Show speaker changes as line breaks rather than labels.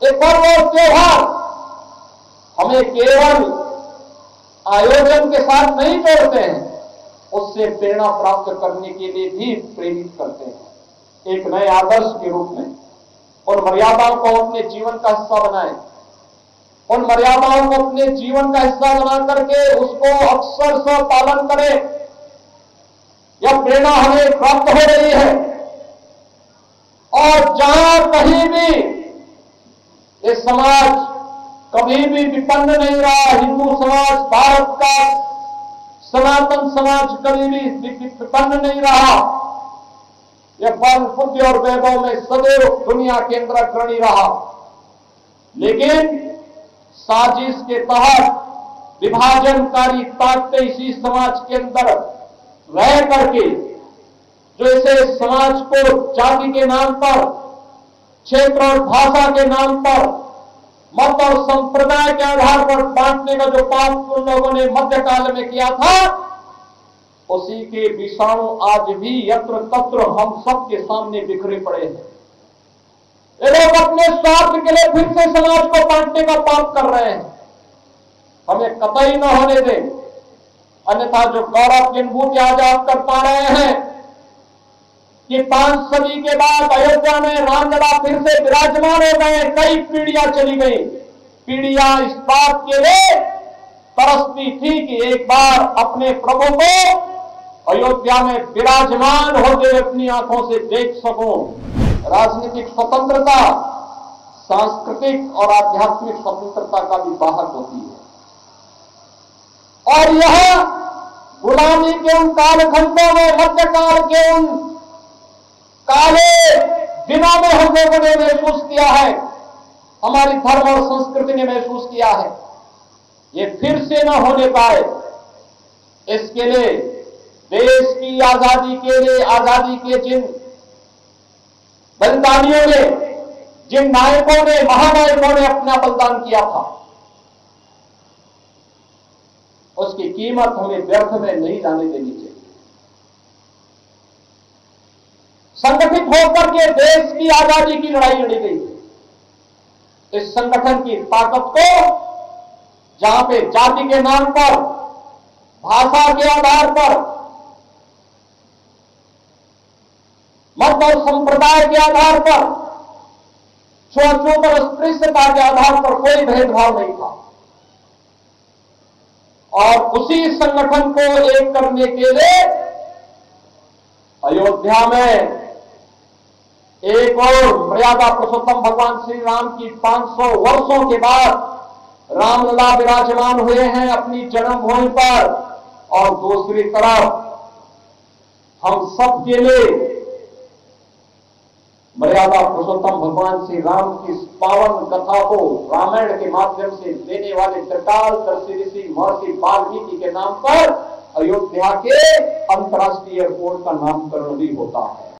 ये पर्व और त्योहार हमें केवल आयोजन के साथ नहीं जोड़ते हैं, उससे प्रेरणा प्राप्त करने के लिए भी प्रेरित करते हैं। एक नए आदर्श के रूप में उन मर्यादाओं को अपने जीवन का हिस्सा बनाएं, उन मर्यादाओं को अपने जीवन का हिस्सा बना करके उसको अक्सर से पालन करें। यह प्रेरणा हमें प्राप्त हो रही है और जहां कहीं भी ये समाज कभी भी विपन्न नहीं रहा, हिंदू समाज, भारत का सनातन समाज कभी भी विपन्न नहीं रहा। यह बल बुद्धि और वैभव में सदैव दुनिया के अंदर अग्रणी रहा, लेकिन साजिश के तहत विभाजनकारी ताकतें इसी समाज के अंदर रह करके जो इसे समाज को जाति के नाम पर, क्षेत्र और भाषा के नाम पर, मत और संप्रदाय के आधार पर बांटने का जो पाप उन लोगों ने मध्यकाल में किया था, उसी के विषाणु आज भी यत्र तत्र हम सबके सामने बिखरे पड़े हैं। ये लोग अपने स्वार्थ के लिए फिर से समाज को बांटने का पाप कर रहे हैं। हमें कतई न होने दें, अन्यथा जो गौरव की अनुभूति आज आप कर पा रहे हैं कि 5 सदी के बाद अयोध्या में रामलला फिर से विराजमान हो गए। कई पीढ़ियां चली गई, पीढ़ियां इस बात के लिए तरसती थी कि एक बार अपने प्रभु को अयोध्या में विराजमान होते हुए अपनी आंखों से देख सकूं। राजनीतिक स्वतंत्रता सांस्कृतिक और आध्यात्मिक स्वतंत्रता का भी वाहक होती है, और यह गुलामी के उन कालखंडों में, मध्यकाल के उन काले दिनों में हम लोगों ने महसूस किया है, हमारी धर्म और संस्कृति ने महसूस किया है। ये फिर से न होने पाए, इसके लिए देश की आजादी के लिए, आजादी के जिन बलिदानियों ने, जिन नायकों ने, महानायकों ने अपना बलिदान किया था, उसकी कीमत हमें व्यर्थ में नहीं जाने देनी चाहिए। संगठित होकर के देश की आजादी की लड़ाई लड़ी गई। इस संगठन की ताकत को जहां पे जाति के नाम पर, भाषा के आधार पर, मत और संप्रदाय के आधार पर, छूआछूत और अस्पृश्यता के आधार पर कोई भेदभाव नहीं था, और उसी संगठन को एक करने के लिए अयोध्या में एक और मर्यादा पुरुषोत्तम भगवान श्री राम की 500 वर्षों के बाद रामलला विराजमान हुए हैं अपनी जन्मभूमि पर, और दूसरी तरफ हम सब के लिए मर्यादा पुरुषोत्तम भगवान श्री राम की पावन कथा को रामायण के माध्यम से देने वाले त्रिकाल दर्शी ऋषि महर्षि वाल्मीकि के नाम पर अयोध्या के अंतर्राष्ट्रीय एयरपोर्ट का नामकरण भी होता है।